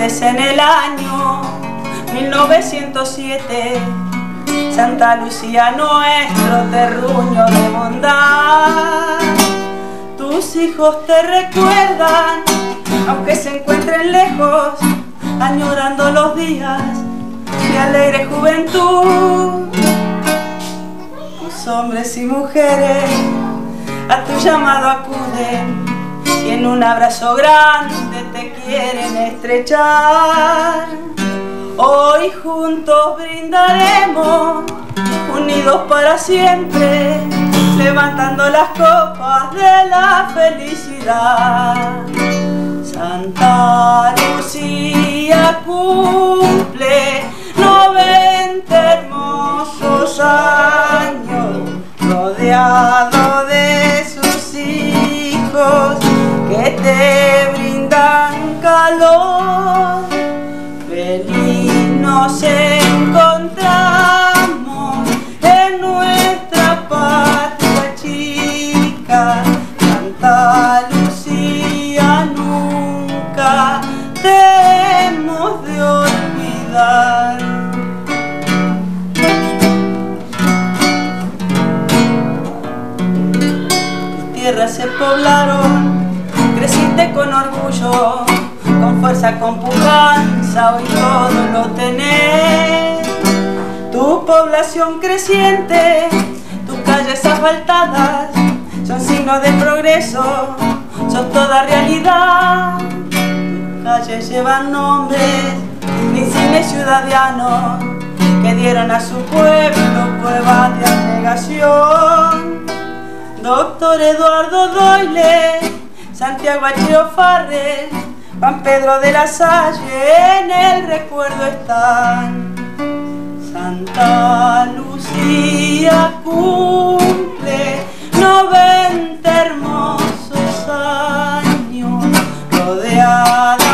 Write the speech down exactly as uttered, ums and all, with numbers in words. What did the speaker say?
Nacientes en el año mil novecientos siete, Santa Lucía, nuestro terruño de bondad. Tus hijos te recuerdan, aunque se encuentren lejos, añorando los días de alegre juventud. Tus hombres y mujeres a tu llamado acuden y en un abrazo grande te quieren estrechar. Hoy juntos brindaremos, unidos para siempre, levantando las copas de la felicidad. Santa Lucía cumple noventa hermosos años, rodeado de sus hijos que te brindan calor. Feliz nos encontramos en nuestra patria chica, Santa Lucía, nunca te hemos de olvidar. Tus tierras se poblaron, creciste con orgullo, con fuerza, con pujanza, hoy todo lo tenés. Tu población creciente, tus calles asfaltadas, son signos de progreso, son toda realidad. Tus calles llevan nombres de insignes ciudadanos que dieron a su pueblo pruebas de abnegación. Doctor Eduardo Doyle, Santiago Acheo Farrell, Juan Pedro de la Salle, en el recuerdo están. Santa Lucía cumple noventa hermosos años, rodeada